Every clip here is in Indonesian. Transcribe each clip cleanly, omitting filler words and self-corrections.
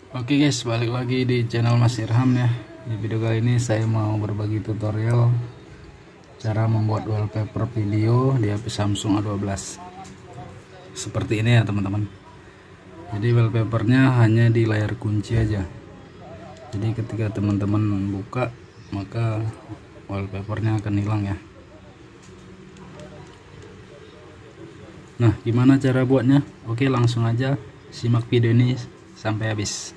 Oke guys, balik lagi di channel Mas Irham ya. Di video kali ini saya mau berbagi tutorial cara membuat wallpaper video di HP Samsung A12. Seperti ini ya teman-teman. Jadi wallpapernya hanya di layar kunci aja. Jadi ketika teman-teman buka, maka wallpapernya akan hilang ya. Nah, gimana cara buatnya? Oke, langsung aja simak video ini sampai habis.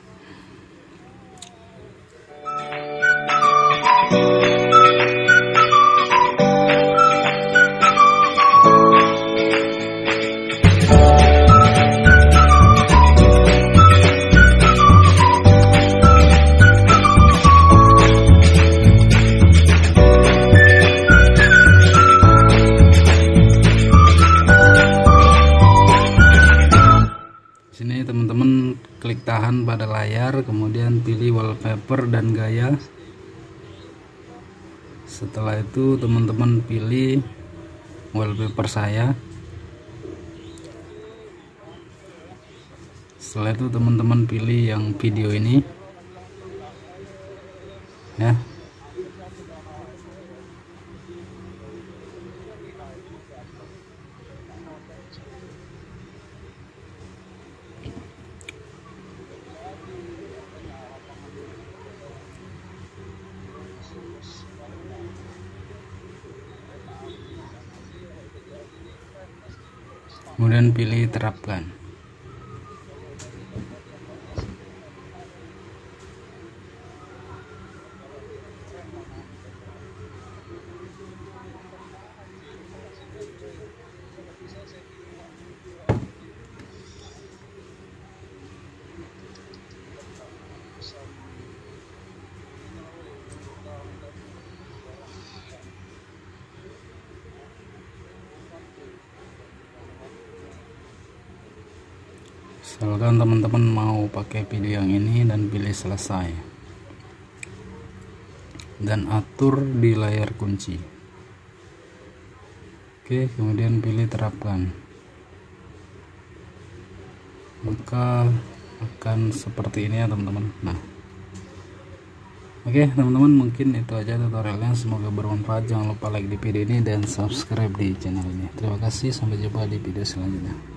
Sini teman-teman klik tahan pada layar, kemudian pilih wallpaper dan gaya. Setelah itu teman-teman pilih wallpaper saya. Setelah itu teman-teman pilih yang video ini ya. Kemudian pilih terapkan. Misalkan teman-teman mau pakai video yang ini dan pilih selesai dan atur di layar kunci. Oke, kemudian pilih terapkan, maka akan seperti ini ya teman-teman. Nah, oke teman-teman, mungkin itu aja tutorialnya, semoga bermanfaat. Jangan lupa like di video ini dan subscribe di channel ini. Terima kasih, sampai jumpa di video selanjutnya.